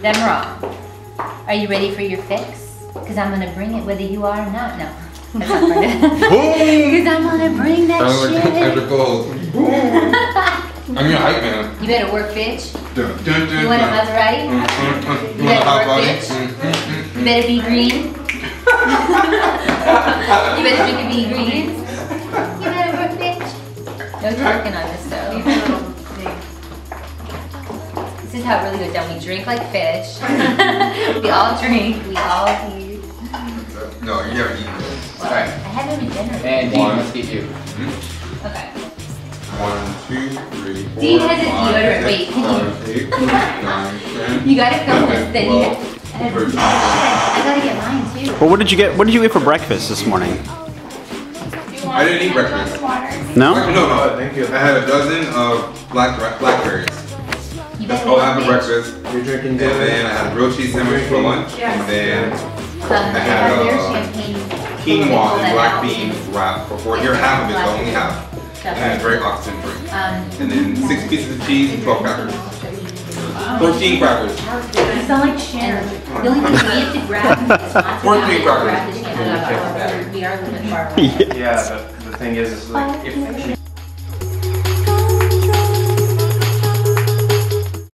them wrong. Are you ready for your fix? Because I'm gonna bring it whether you are or not. No, that's not funny. Because I'm gonna bring that shit. I'm your hype man. You better work, bitch. Dun, dun, dun, You want a dun. Maserati? You better work, bitch. You better be green. You better drink and be green. You better work, bitch. No working on this though. This is how it really goes down. We drink like fish. We all drink. We all eat. No, you never eat. Well, I haven't been dinner. And Dean, let's get you. Okay. 1, 2, 3, 4, Dean has his 5, deodorant. 6, Wait, can you? 7, 8, 9, 10. You gotta film this. Then you. 12, I gotta get mine too. Well, what did you get? What did you eat for breakfast this morning? I didn't eat breakfast. No? No, thank you. I had a dozen of blackberries. You That's better all I had for be breakfast. You're drinking And then I had a grilled cheese sandwich for lunch. And then I had quinoa and black bean wrap for 4. Here, half of it, so only half. And it's very oxygen free. And then 6 pieces of cheese and 12 crackers. 14 crackers. You sound like Sharon. The only thing we have to grab is 14 crackers. We are living far away. Yeah, but the thing is like, if she